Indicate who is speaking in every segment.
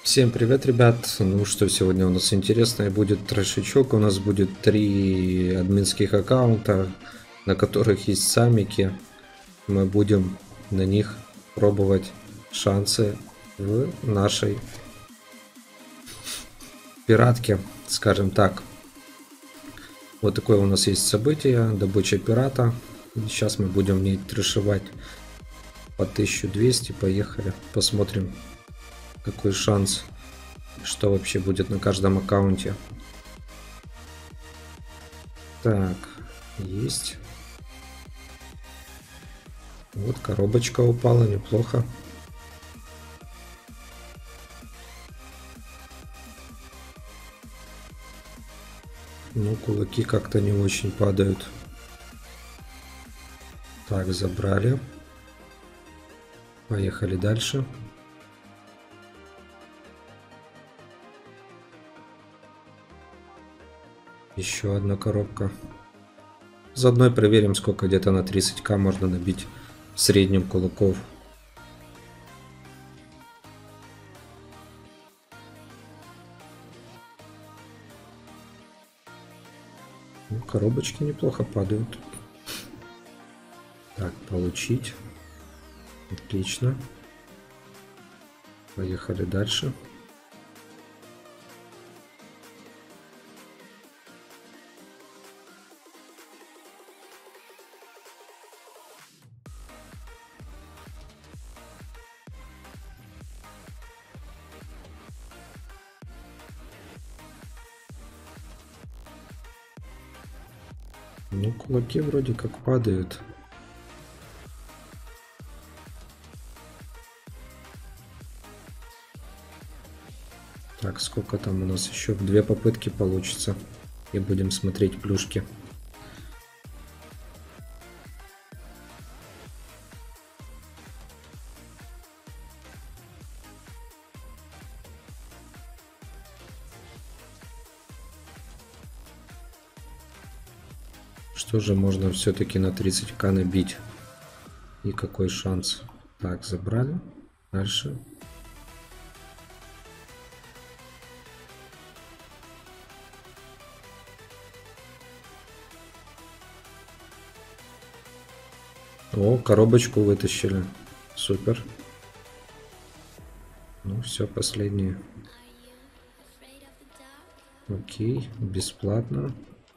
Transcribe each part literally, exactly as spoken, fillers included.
Speaker 1: Всем привет, ребят! Ну что, сегодня у нас интересное будет трэшечок. У нас будет три админских аккаунта, на которых есть самики. Мы будем на них пробовать шансы в нашей пиратке, скажем так. Вот такое у нас есть событие, добыча пирата. Сейчас мы будем в ней трэшевать по тысяче двести. Поехали, посмотрим, какой шанс, что вообще будет на каждом аккаунте. Так, есть. Вот коробочка упала, неплохо. Ну, кулаки как-то не очень падают. Так, забрали. Поехали дальше. Еще одна коробка. Заодно проверим, сколько где-то на тридцать ка можно набить в среднем кулаков. Ну, коробочки неплохо падают. Так, получить. Отлично. Поехали дальше. Ну, кулаки вроде как падают. Так, сколько там у нас еще? Две попытки получится. И будем смотреть плюшки. Что же можно все-таки на тридцать ка набить? И какой шанс? Так, забрали. Дальше. О, коробочку вытащили. Супер. Ну все, последние. Окей, бесплатно.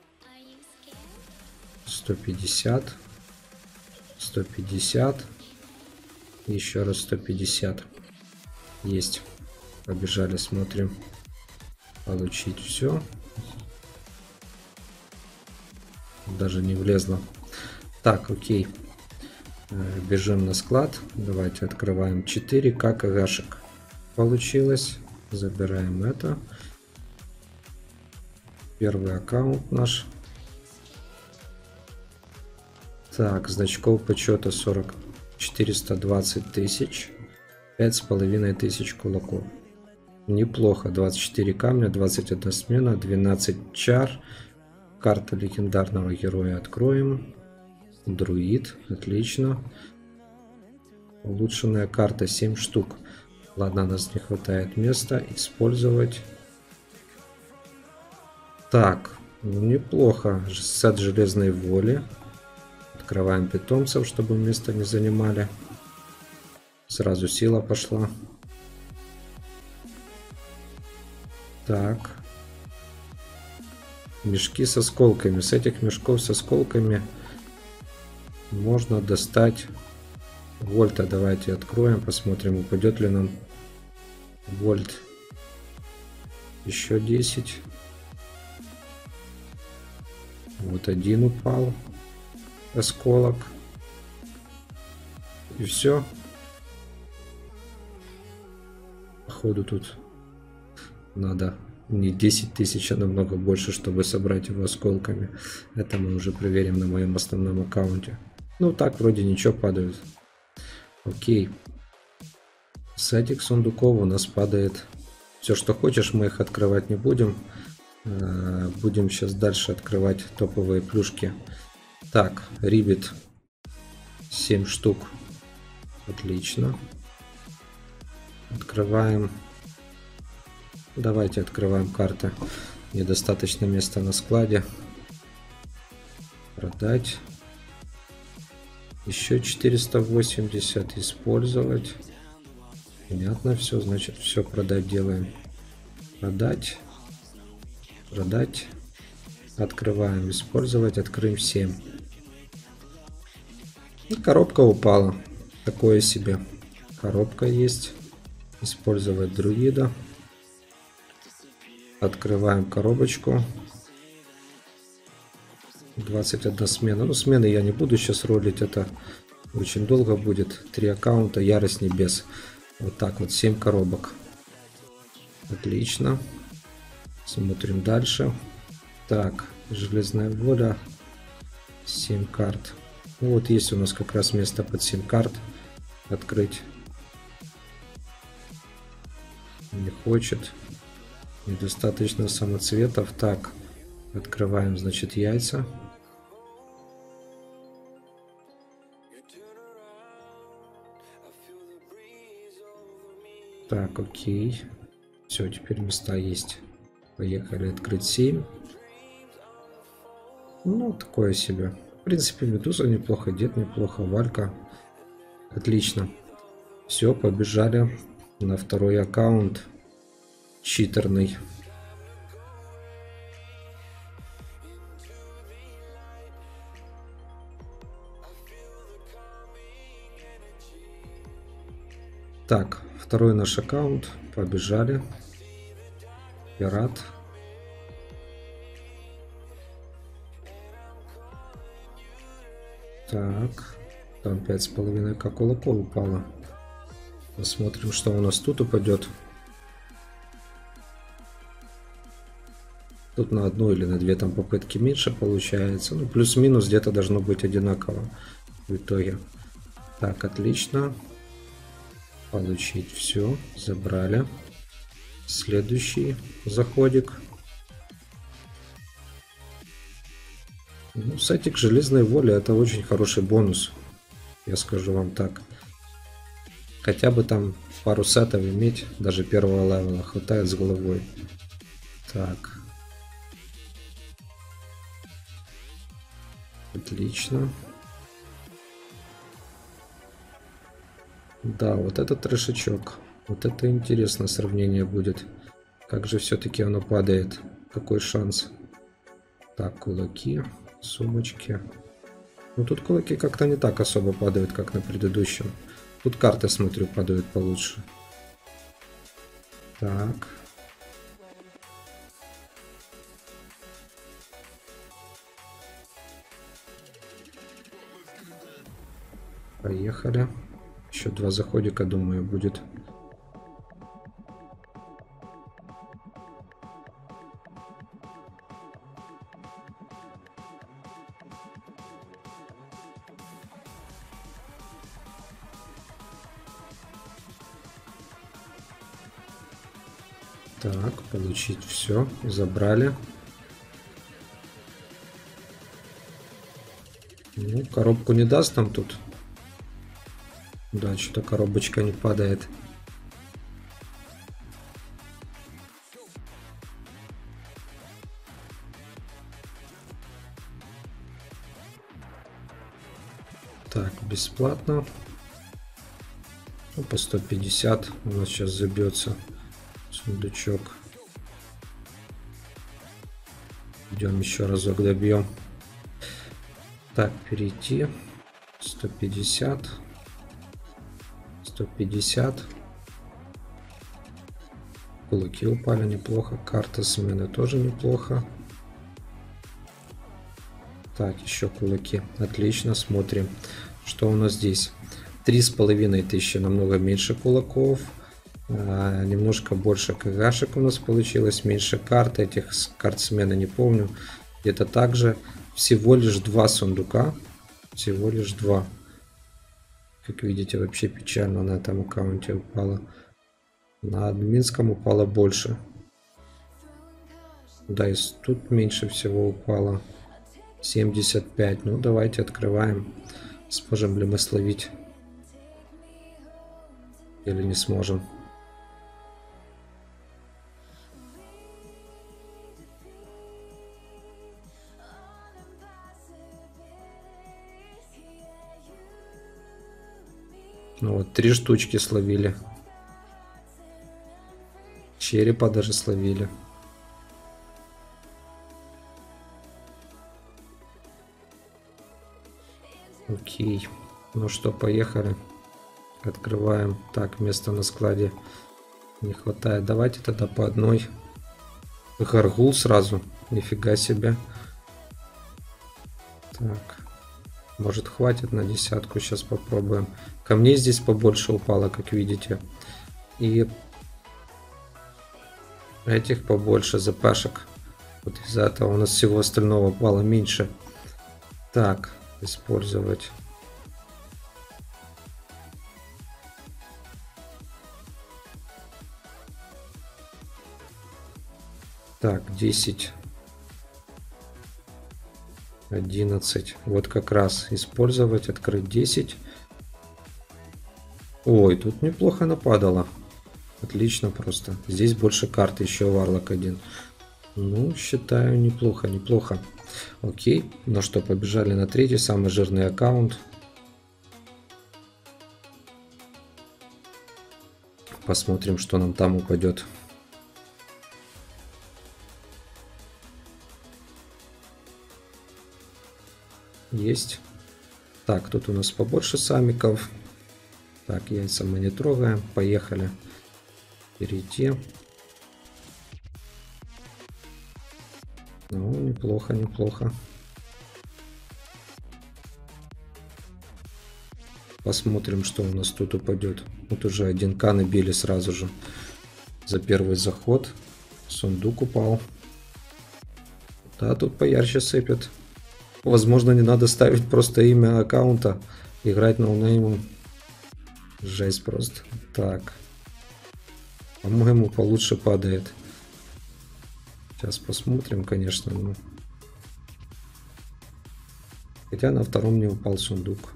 Speaker 1: сто пятьдесят. сто пятьдесят. Еще раз сто пятьдесят. Есть. Побежали, смотрим. Получить все. Даже не влезло. Так, окей. Бежим на склад. Давайте открываем четыре ка кагашек. Получилось. Забираем это. Первый аккаунт наш. Так, значков почета сорок четыреста двадцать тысяч. Пять с половиной тысяч кулаков. Неплохо. двадцать четыре камня, двадцать одна смена, двенадцать чар. Карта легендарного героя откроем. Друид. Отлично. Улучшенная карта семь штук. Ладно, нас не хватает места. Использовать. Так. Ну, неплохо. Сет железной воли. Открываем питомцев, чтобы место не занимали. Сразу сила пошла. Так. Мешки с осколками. С этих мешков с осколками можно достать вольта. Давайте откроем, посмотрим, упадет ли нам вольт. Еще десять. Вот один упал. Осколок. И все. Походу тут надо не десять тысяч, а намного больше, чтобы собрать его осколками. Это мы уже проверим на моем основном аккаунте. Ну так, вроде ничего падают. Окей. С этих сундуков у нас падает все, что хочешь. Мы их открывать не будем. Будем сейчас дальше открывать топовые плюшки. Так, рибит семь штук. Отлично. Открываем Давайте открываем карты. Недостаточно места на складе. Продать. Еще четыреста восемьдесят использовать. Понятно все, значит все продать делаем. Продать. Продать. Открываем, использовать, открыем семь. И коробка упала. Такое себе. Коробка есть. Использовать друида. Открываем коробочку. двадцать одна смена. Ну, смены я не буду сейчас ролить. Это очень долго будет. Три аккаунта. Ярость небес. Вот так вот. семь коробок. Отлично. Смотрим дальше. Так. Железная воля. семь карт. Ну, вот есть у нас как раз место под семь карт. Открыть. Не хочет. Недостаточно самоцветов. Так. Открываем, значит, яйца. Так, окей. Все, теперь места есть. Поехали открыть семь. Ну, такое себе. В принципе, медуза неплохо, дед неплохо, валька. Отлично. Все, побежали на второй аккаунт. Читерный. Так, второй наш аккаунт. Побежали. Пират. Так. Там пять с половиной к кулаков упало. Посмотрим, что у нас тут упадет. Тут на одну или на две там попытки меньше получается. Ну, плюс-минус где-то должно быть одинаково в итоге. Так, отлично. Получить все. Забрали. Следующий заходик. Ну, сетик железной воли — это очень хороший бонус. Я скажу вам так. Хотя бы там пару сетов иметь, даже первого левела, хватает с головой. Так. Отлично. Да, вот это трешечок. Вот это интересное сравнение будет. Как же все-таки оно падает? Какой шанс? Так, кулаки, сумочки. Ну тут кулаки как-то не так особо падают, как на предыдущем. Тут карты, смотрю, падают получше. Так. Поехали. Еще два заходика, думаю, будет. Так, получить все. Забрали. Ну, коробку не даст нам тут. Да, что-то коробочка не падает. Так, бесплатно. Ну, по сто пятьдесят у нас сейчас забьется сундучок. Идем еще разок добьем. Так, перейти. сто пятьдесят. сто пятьдесят. Кулаки упали неплохо. Карта смены тоже неплохо. Так, еще кулаки. Отлично, смотрим, что у нас здесь. Три с половиной тысячи, намного меньше кулаков. А, немножко больше кгшек у нас получилось. Меньше карт. Этих карт смены не помню. Где-то также. Всего лишь два сундука. Всего лишь два. Как видите, вообще печально на этом аккаунте упало. На админском упало больше. Да, и тут меньше всего упало. семьдесят пять. Ну, давайте открываем. Сможем ли мы словить? Или не сможем? Ну вот, три штучки словили. Черепа даже словили. Окей. Ну что, поехали. Открываем. Так, места на складе не хватает. Давайте тогда по одной. Гаргул сразу. Нифига себе. Так. Может, хватит на десятку. Сейчас попробуем. Камней здесь побольше упало, как видите. И этих побольше запашек. Вот из-за этого у нас всего остального упало меньше. Так, использовать. Так, десять. одиннадцать. Вот как раз использовать, открыть десять. Ой, тут неплохо нападало. Отлично просто. Здесь больше карт, еще варлок один. Ну, считаю, неплохо, неплохо. Окей. Ну что, побежали на третий, самый жирный аккаунт. Посмотрим, что нам там упадет. Есть. Так, тут у нас побольше самиков. Так, яйца мы не трогаем. Поехали. Перейти. Ну, неплохо, неплохо. Посмотрим, что у нас тут упадет. Вот уже один к набили сразу же. За первый заход. Сундук упал. Да, тут поярче сыпет. Возможно, не надо ставить просто имя аккаунта. Играть ноунеймом. Жесть просто. Так. По-моему, получше падает. Сейчас посмотрим, конечно. Но... Хотя на втором не упал сундук.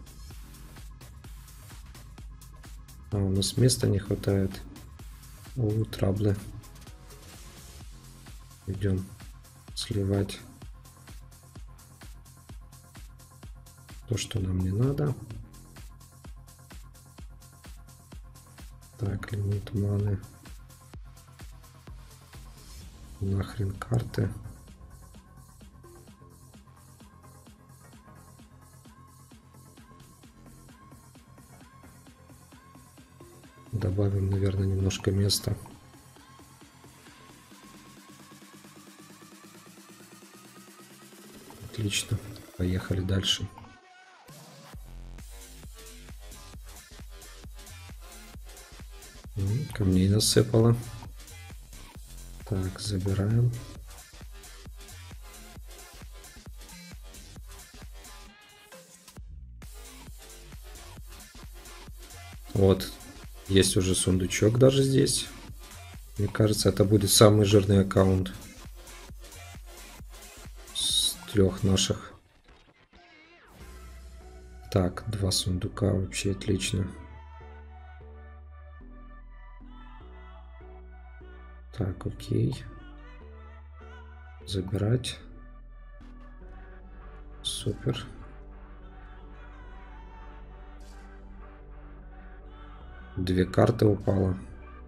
Speaker 1: А, у нас места не хватает. О, траблы. Идем сливать то, что нам не надо. Так, лимит маны. Нахрен карты. Добавим, наверное, немножко места. Отлично. Поехали дальше. Камней насыпало. Так, забираем. Вот. Есть уже сундучок даже здесь. Мне кажется, это будет самый жирный аккаунт с трех наших. Так, два сундука, вообще отлично. Так, окей. Забирать. Супер. Две карты упало.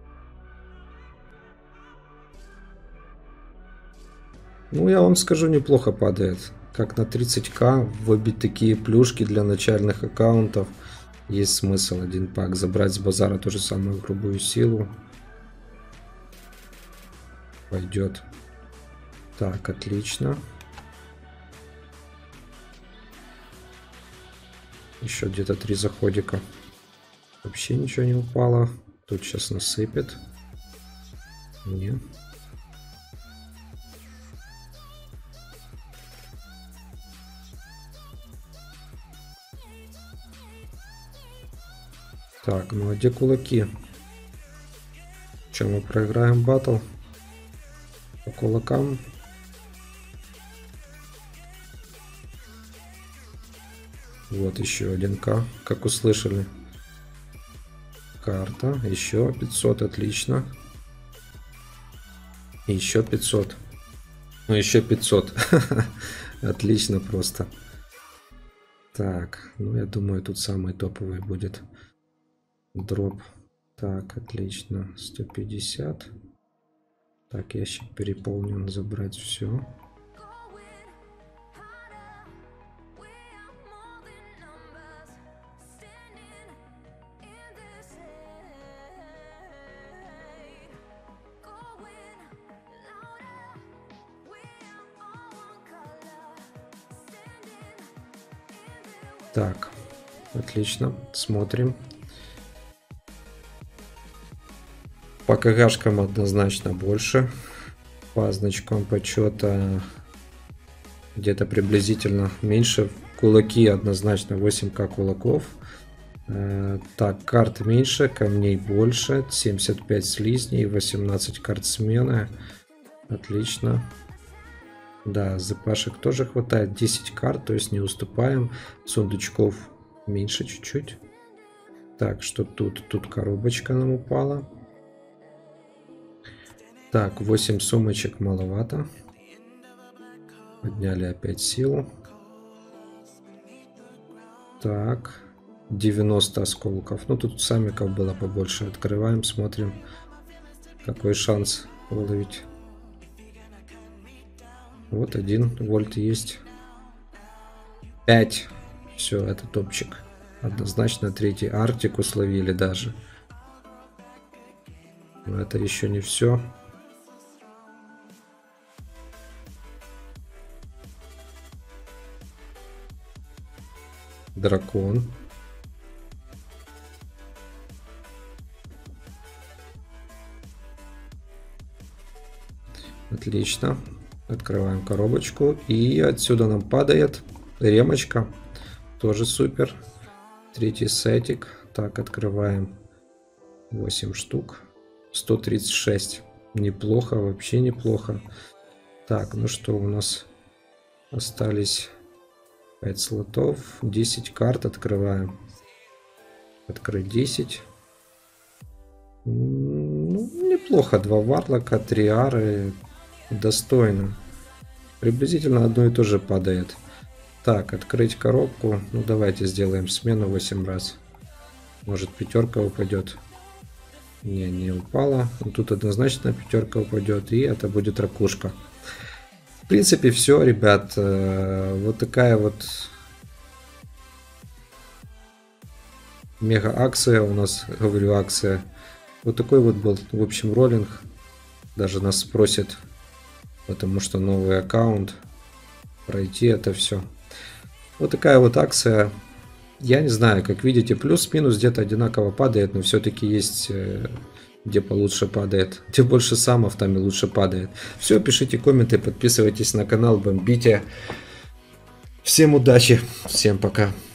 Speaker 1: Ну, я вам скажу, неплохо падает. Как на тридцать ка выбить такие плюшки для начальных аккаунтов. Есть смысл один пак забрать с базара ту же самую грубую силу. Пойдет. Так, отлично. Еще где-то три заходика. Вообще ничего не упало. Тут сейчас насыпет. Не. Так, ну а где кулаки? Че, мы проиграем батл? По кулакам. Вот еще один К, как услышали. Карта, еще пятьсот, отлично. Еще пятьсот. Ну, еще пятьсот. Отлично просто. Так, ну я думаю, тут самый топовый будет Дроп. Так, отлично. сто пятьдесят. Так, ящик переполнен. Забрать все. Так, отлично. Смотрим. По КГшкам однозначно больше. По значкам почета где-то приблизительно меньше. Кулаки однозначно восемь ка кулаков. Так, карт меньше, камней больше. семьдесят пять слизней, восемнадцать карт смены. Отлично. Да, запашек тоже хватает. десять карт, то есть не уступаем. Сундучков меньше чуть-чуть. Так, что тут? Тут коробочка нам упала. Так, восемь сумочек маловато. Подняли опять силу. Так, девяносто осколков. Ну, тут самиков было побольше. Открываем, смотрим, какой шанс выловить. Вот один вольт есть. пять. Все, это топчик. Однозначно третий Артику словили даже. Но это еще не все. Дракон. Отлично. Открываем коробочку. И отсюда нам падает ремочка. Тоже супер. Третий сетик. Так, открываем восемь штук. сто тридцать шесть. Неплохо, вообще неплохо. Так, ну что, у нас остались пять слотов. десять карт открываем. Открыть десять. Ну, неплохо. Два варлока, три ары. Достойно. Приблизительно одно и то же падает. Так, открыть коробку. Ну, давайте сделаем смену восемь раз. Может, пятерка упадет. Не, не упала. Но тут однозначно пятерка упадет. И это будет ракушка. В принципе, все, ребят. Вот такая вот мега акция у нас. Говорю, акция. Вот такой вот был, в общем, роллинг. Даже нас спросят, потому что новый аккаунт, пройти это все. Вот такая вот акция. Я не знаю, как видите, плюс-минус где-то одинаково падает, но все-таки есть, где получше падает. Где больше самов, там и лучше падает. Все, пишите комменты, подписывайтесь на канал, бомбите. Всем удачи, всем пока.